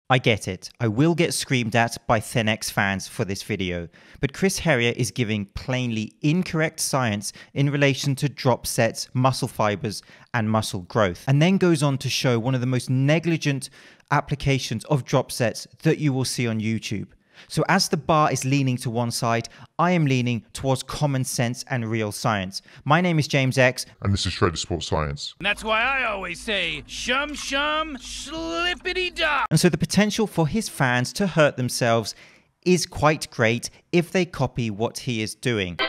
I get it, I will get screamed at by Thenx fans for this video, but Chris Heria is giving plainly incorrect science in relation to drop sets, muscle fibers, and muscle growth, and then goes on to show one of the most negligent applications of drop sets that you will see on YouTube. So as the bar is leaning to one side, I am leaning towards common sense and real science. My name is James X. And this is Shredded Sports Science. And that's why I always say, shum shum, slippity dop. And so the potential for his fans to hurt themselves is quite great if they copy what he is doing.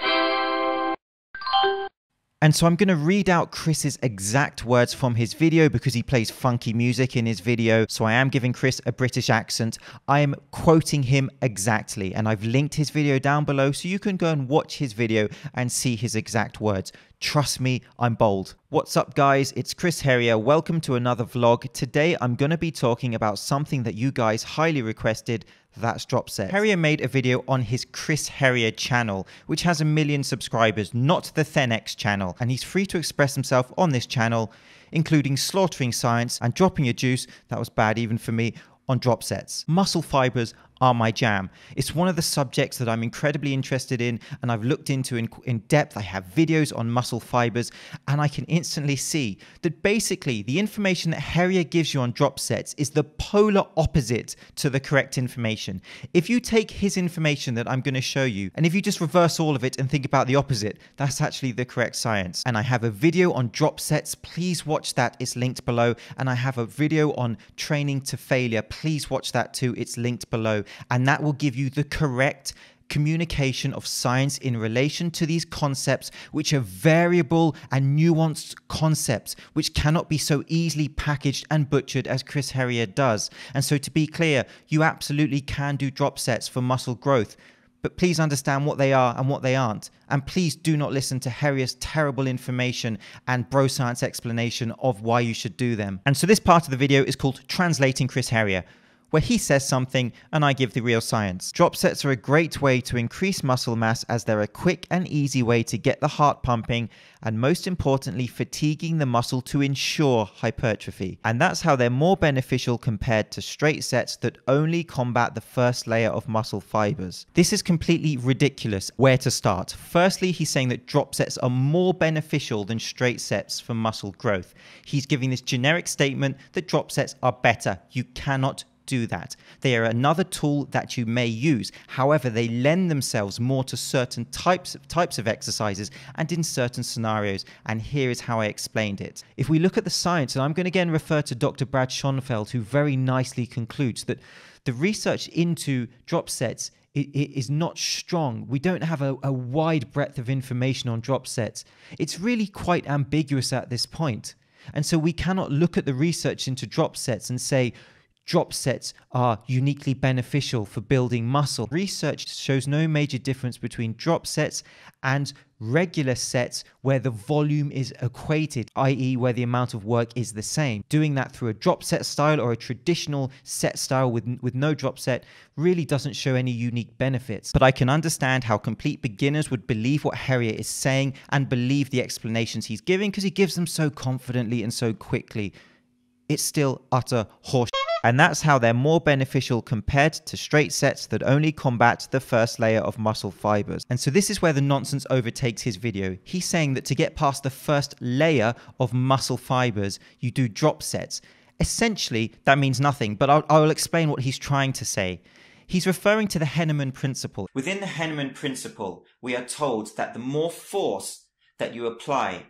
And so I'm going to read out Chris's exact words from his video because he plays funky music in his video. So I am giving Chris a British accent. I am quoting him exactly. And I've linked his video down below so you can go and watch his video and see his exact words. Trust me, I'm bold. What's up guys, it's Chris Heria. Welcome to another vlog. Today I'm going to be talking about something that you guys highly requested, that's drop sets. Heria made a video on his Chris Heria channel, which has 1 million subscribers, not the Thenx channel. And he's free to express himself on this channel, including slaughtering science and dropping a juice, that was bad even for me, on drop sets. Muscle fibers are my jam. It's one of the subjects that I'm incredibly interested in and I've looked into in depth. I have videos on muscle fibers and I can instantly see that basically the information that Heria gives you on drop sets is the polar opposite to the correct information. If you take his information that I'm going to show you and if you just reverse all of it and think about the opposite, that's actually the correct science. And I have a video on drop sets. Please watch that. It's linked below. And I have a video on training to failure. Please watch that too. It's linked below. And that will give you the correct communication of science in relation to these concepts, which are variable and nuanced concepts, which cannot be so easily packaged and butchered as Chris Heria does. And so to be clear, you absolutely can do drop sets for muscle growth, but please understand what they are and what they aren't. And please do not listen to Heria's terrible information and bro science explanation of why you should do them. And so this part of the video is called Translating Chris Heria, where he says something and I give the real science. Drop sets are a great way to increase muscle mass as they're a quick and easy way to get the heart pumping and most importantly fatiguing the muscle to ensure hypertrophy. And that's how they're more beneficial compared to straight sets that only combat the first layer of muscle fibers. This is completely ridiculous. Where to start? Firstly, he's saying that drop sets are more beneficial than straight sets for muscle growth. He's giving this generic statement that drop sets are better. You cannot do that. They are another tool that you may use. However, they lend themselves more to certain types of exercises and in certain scenarios. And here is how I explained it. If we look at the science, and I'm going to again refer to Dr. Brad Schoenfeld, who very nicely concludes that the research into drop sets is not strong. We don't have a wide breadth of information on drop sets. It's really quite ambiguous at this point. And so we cannot look at the research into drop sets and say, drop sets are uniquely beneficial for building muscle. Research shows no major difference between drop sets and regular sets where the volume is equated, i.e. where the amount of work is the same. Doing that through a drop set style or a traditional set style with no drop set really doesn't show any unique benefits. But I can understand how complete beginners would believe what Heria is saying and believe the explanations he's giving because he gives them so confidently and so quickly. It's still utter horseshit. And that's how they're more beneficial compared to straight sets that only combat the first layer of muscle fibers. And so this is where the nonsense overtakes his video. He's saying that to get past the first layer of muscle fibers, you do drop sets. Essentially, that means nothing, but I will explain what he's trying to say. He's referring to the Henneman principle. Within the Henneman principle, we are told that the more force that you apply,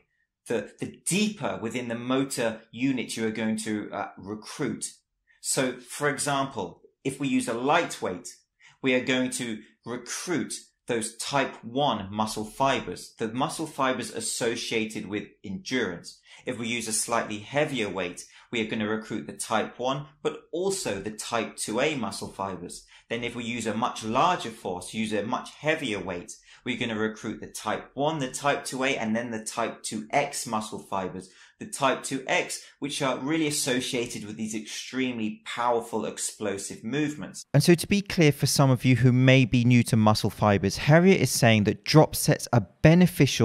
the deeper within the motor unit you are going to recruit. So, for example, if we use a lightweight, we are going to recruit those type 1 muscle fibers, the muscle fibers associated with endurance. If we use a slightly heavier weight, we are going to recruit the type 1, but also the type 2A muscle fibers. Then if we use a much larger force, use a much heavier weight, we're going to recruit the type 1, the type 2A, and then the type 2X muscle fibers. The type 2X, which are really associated with these extremely powerful explosive movements. And so to be clear for some of you who may be new to muscle fibers, Heria is saying that drop sets are beneficial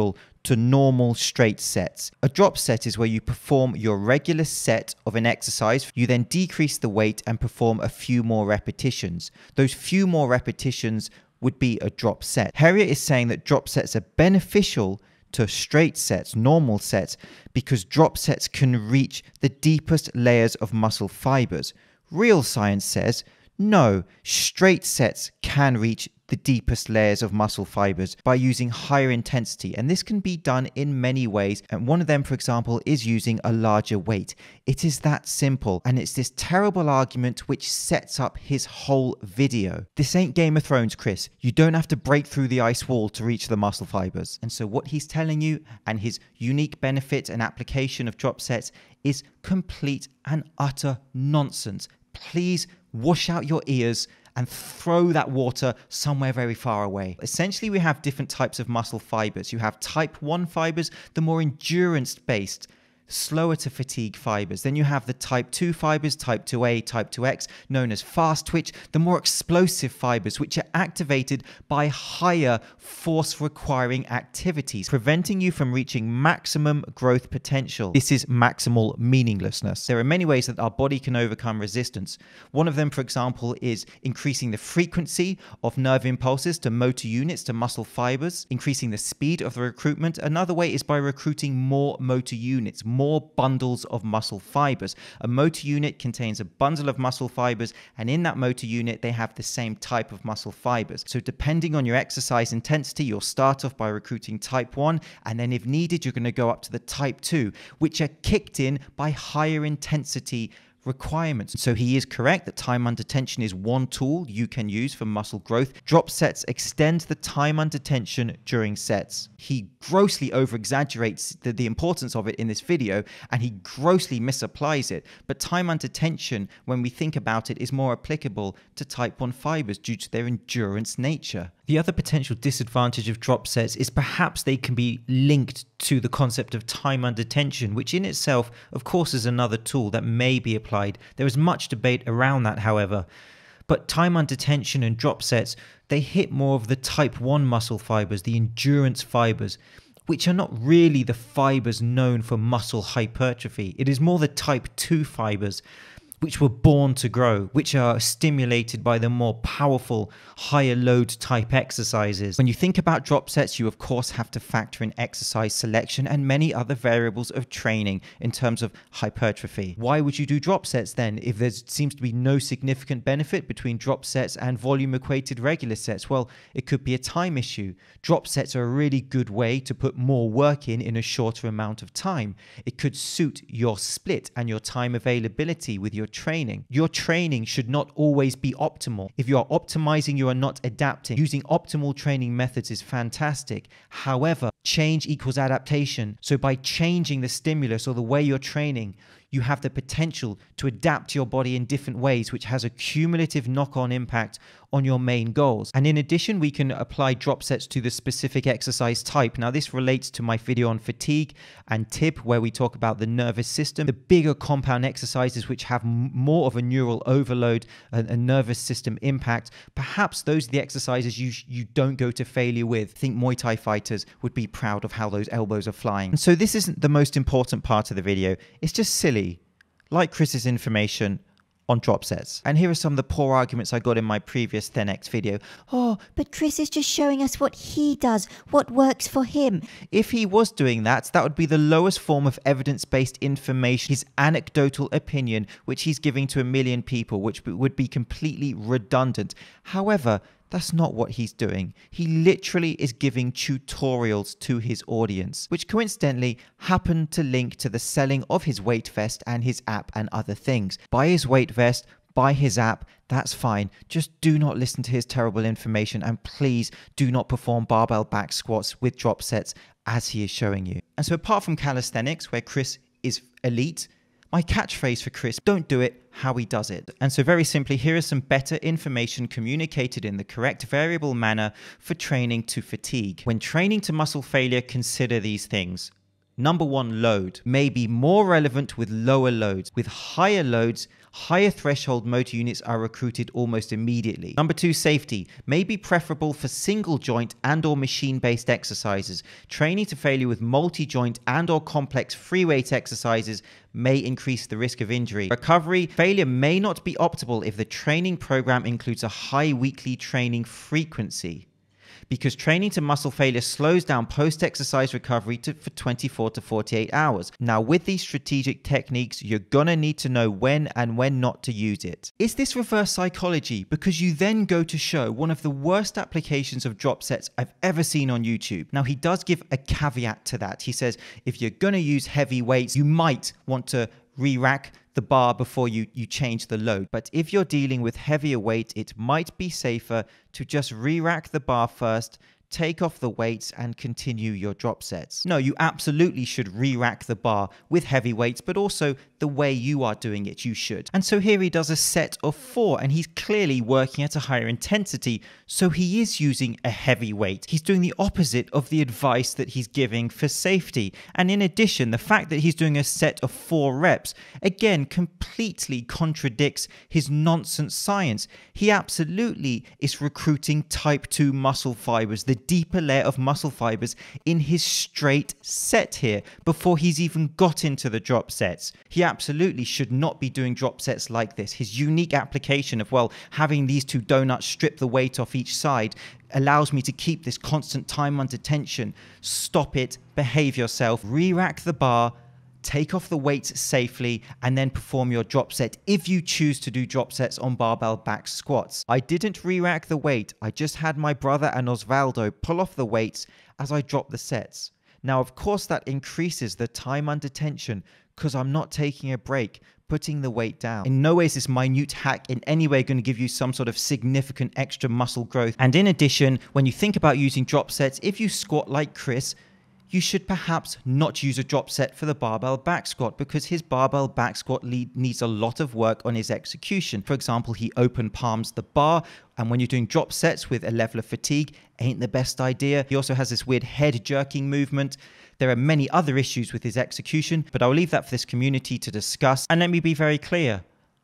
to normal straight sets. A drop set is where you perform your regular set of an exercise. You then decrease the weight and perform a few more repetitions. Those few more repetitions would be a drop set. Heriot is saying that drop sets are beneficial to straight sets, normal sets, because drop sets can reach the deepest layers of muscle fibers. Real science says, no, straight sets can reach the deepest layers of muscle fibers by using higher intensity, and this can be done in many ways, and one of them, for example, is using a larger weight. It is that simple, and it's this terrible argument which sets up his whole video. This ain't Game of Thrones, Chris. You don't have to break through the ice wall to reach the muscle fibers. And so what he's telling you and his unique benefit and application of drop sets is complete and utter nonsense. Please wash out your ears and throw that water somewhere very far away. Essentially, we have different types of muscle fibers. You have type 1 fibers, the more endurance-based, slower to fatigue fibers. Then you have the type 2 fibers, type 2A, type 2X, known as fast twitch, the more explosive fibers, which are activated by higher force requiring activities, preventing you from reaching maximum growth potential. This is maximal meaninglessness. There are many ways that our body can overcome resistance. One of them, for example, is increasing the frequency of nerve impulses to motor units to muscle fibers, increasing the speed of the recruitment. Another way is by recruiting more motor units, more bundles of muscle fibers. A motor unit contains a bundle of muscle fibers, and in that motor unit they have the same type of muscle fibers. So depending on your exercise intensity, you'll start off by recruiting type 1, and then if needed you're going to go up to the type 2, which are kicked in by higher intensity requirements. So he is correct that time under tension is one tool you can use for muscle growth. Drop sets extend the time under tension during sets. He grossly over-exaggerates the importance of it in this video, and he grossly misapplies it. But time under tension, when we think about it, is more applicable to type 1 fibers due to their endurance nature. The other potential disadvantage of drop sets is perhaps they can be linked to the concept of time under tension, which in itself, of course, is another tool that may be applied. There is much debate around that, however. But time under tension and drop sets, they hit more of the type 1 muscle fibers, the endurance fibers, which are not really the fibers known for muscle hypertrophy. It is more the type 2 fibers, which were born to grow, which are stimulated by the more powerful, higher load type exercises. When you think about drop sets, you of course have to factor in exercise selection and many other variables of training in terms of hypertrophy. Why would you do drop sets then if there seems to be no significant benefit between drop sets and volume equated regular sets? Well, it could be a time issue. Drop sets are a really good way to put more work in a shorter amount of time. It could suit your split and your time availability with your training. Your training should not always be optimal. If you are optimizing, you are not adapting. Using optimal training methods is fantastic. However, change equals adaptation. So by changing the stimulus or the way you're training, you have the potential to adapt your body in different ways, which has a cumulative knock-on impact on your main goals. And in addition, we can apply drop sets to the specific exercise type. Now, this relates to my video on fatigue and TIB, where we talk about the nervous system, the bigger compound exercises which have more of a neural overload and nervous system impact. Perhaps those are the exercises you don't go to failure with. I think Muay Thai fighters would be proud of how those elbows are flying. And so this isn't the most important part of the video. It's just silly, like Chris's information on drop sets. And here are some of the poor arguments I got in my previous ThenX video. Oh, but Chris is just showing us what he does, what works for him. If he was doing that, that would be the lowest form of evidence-based information, his anecdotal opinion, which he's giving to a million people, which would be completely redundant. However, that's not what he's doing. He literally is giving tutorials to his audience, which coincidentally happen to link to the selling of his weight vest and his app and other things. Buy his weight vest, buy his app, that's fine. Just do not listen to his terrible information, and please do not perform barbell back squats with drop sets as he is showing you. And so apart from calisthenics, where Chris is elite, my catchphrase for Chris, don't do it how he does it. And so very simply, here is some better information communicated in the correct variable manner for training to fatigue. When training to muscle failure, consider these things. Number 1, load. May be more relevant with lower loads. With higher loads, higher threshold motor units are recruited almost immediately. Number 2, safety. May be preferable for single joint and or machine-based exercises. Training to failure with multi-joint and or complex free weight exercises may increase the risk of injury. Recovery. Failure may not be optimal if the training program includes a high weekly training frequency, because training to muscle failure slows down post-exercise recovery for 24 to 48 hours. Now, with these strategic techniques, you're gonna need to know when and when not to use it. Is this reverse psychology? Because you then go to show one of the worst applications of drop sets I've ever seen on YouTube. Now, he does give a caveat to that. He says, if you're gonna use heavy weights, you might want to re-rack the bar before you change the load. But if you're dealing with heavier weight, it might be safer to just re-rack the bar first, take off the weights and continue your drop sets. No, you absolutely should re-rack the bar with heavy weights, but also the way you are doing it, you should. And so here he does a set of 4, and he's clearly working at a higher intensity, so he is using a heavy weight. He's doing the opposite of the advice that he's giving for safety. And in addition, the fact that he's doing a set of 4 reps, again, completely contradicts his nonsense science. He absolutely is recruiting type 2 muscle fibers, the deeper layer of muscle fibers in his straight set here before he's even got into the drop sets. He absolutely should not be doing drop sets like this. His unique application of, well, having these 2 donuts strip the weight off each side allows me to keep this constant time under tension. Stop it, behave yourself, re-rack the bar, take off the weights safely, and then perform your drop set if you choose to do drop sets on barbell back squats. I didn't re-rack the weight. I just had my brother and Osvaldo pull off the weights as I dropped the sets. Now, of course, that increases the time under tension because I'm not taking a break, putting the weight down. In no way is this minute hack in any way going to give you some sort of significant extra muscle growth. And in addition, when you think about using drop sets, if you squat like Chris, you should perhaps not use a drop set for the barbell back squat, because his barbell back squat needs a lot of work on his execution. For example, he open palms the bar, and when you're doing drop sets with a level of fatigue, ain't the best idea. He also has this weird head jerking movement. There are many other issues with his execution, but I'll leave that for this community to discuss. And let me be very clear.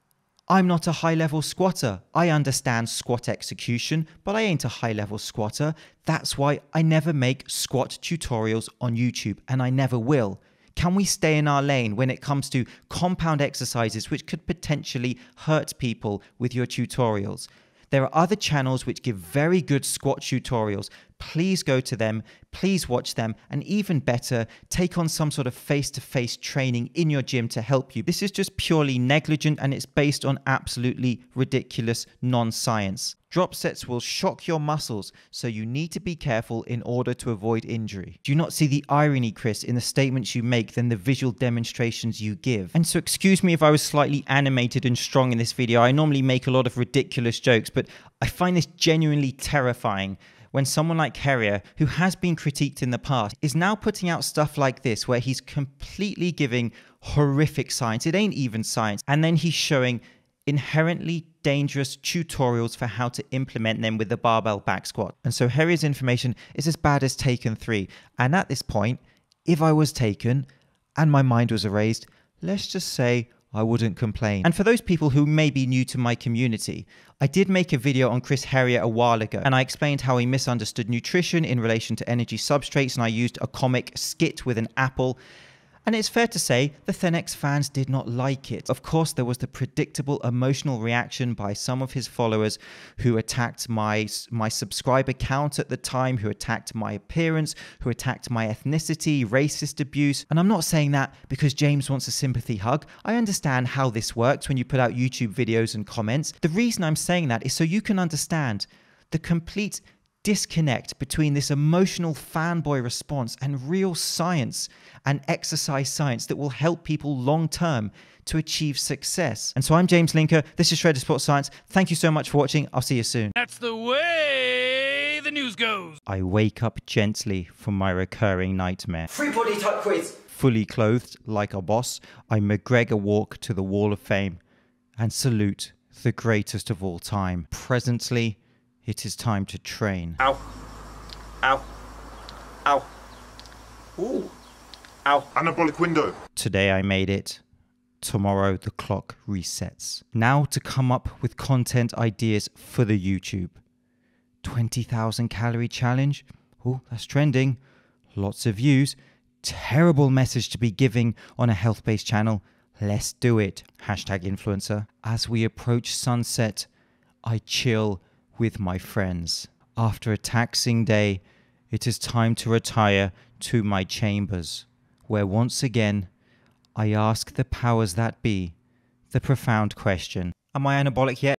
I'm not a high-level squatter. I understand squat execution, but I ain't a high-level squatter. That's why I never make squat tutorials on YouTube, and I never will. Can we stay in our lane when it comes to compound exercises which could potentially hurt people with your tutorials? There are other channels which give very good squat tutorials. Please go to them, please watch them, and even better, take on some sort of face-to-face training in your gym to help you. This is just purely negligent, and it's based on absolutely ridiculous non-science. Drop sets will shock your muscles, so you need to be careful in order to avoid injury. Do you not see the irony, Chris, in the statements you make than the visual demonstrations you give? And so excuse me if I was slightly animated and strong in this video. I normally make a lot of ridiculous jokes, but I find this genuinely terrifying when someone like Harrier, who has been critiqued in the past, is now putting out stuff like this where he's completely giving horrific science. It ain't even science. And then he's showing inherently dangerous tutorials for how to implement them with the barbell back squat. And so Harrier's information is as bad as Taken 3. And at this point, if I was Taken and my mind was erased, let's just say I wouldn't complain. And for those people who may be new to my community, I did make a video on Chris Harrier a while ago, and I explained how he misunderstood nutrition in relation to energy substrates, and I used a comic skit with an apple. And it's fair to say the Thenx fans did not like it. Of course, there was the predictable emotional reaction by some of his followers who attacked my subscriber count at the time, who attacked my appearance, who attacked my ethnicity, racist abuse. And I'm not saying that because James wants a sympathy hug. I understand how this works when you put out YouTube videos and comments. The reason I'm saying that is so you can understand the complete disconnect between this emotional fanboy response and real science and exercise science that will help people long term to achieve success. And so I'm James Linker. This is Shredded Sports Science. Thank you so much for watching. I'll see you soon. That's the way the news goes. I wake up gently from my recurring nightmare. Free body type quiz. Fully clothed like a boss, I McGregor walk to the Wall of Fame and salute the greatest of all time. Presently, it is time to train. Ow. Ow. Ow. Ooh. Ow. Anabolic window. Today I made it. Tomorrow the clock resets. Now to come up with content ideas for the YouTube. 20,000 calorie challenge. Oh, that's trending. Lots of views. Terrible message to be giving on a health-based channel. Let's do it. Hashtag influencer. As we approach sunset, I chill with my friends. After a taxing day, it is time to retire to my chambers, where once again, I ask the powers that be the profound question. Am I anabolic yet?